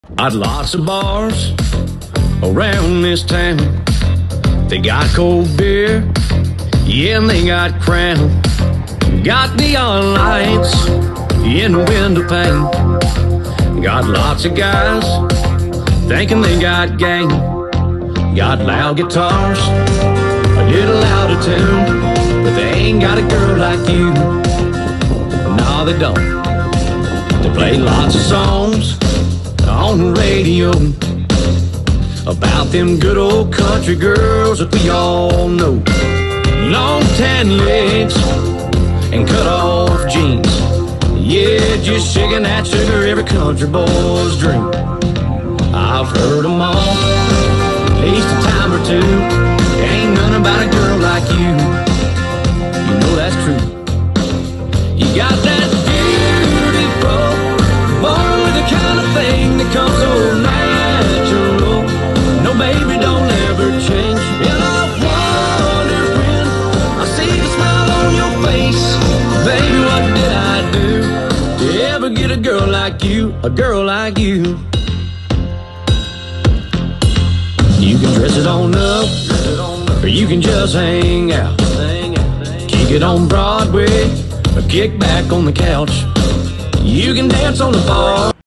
Got lots of bars around this town. They got cold beer, yeah, and they got Crown. Got neon lights in the window pane. Got lots of guys thinking they got game. Got loud guitars, a little out of tune, but they ain't got a girl like you. No, they don't. They play lots of songs on the radio about them good old country girls that we all know. Long tan legs and cut off jeans, yeah, just shaking that sugar, every country boy's dream. I've heard them all at least a time or two. Ain't none about a girl like you. You know that's true. You got that beautiful, born with the kind of thing that comes so natural. No, baby, don't ever change. And I wonder when I see the smile on your face, baby, what did I do to ever get a girl like you, a girl like you? You can dress it on up, or you can just hang out. Kick it on Broadway, or kick back on the couch. You can dance on the bar.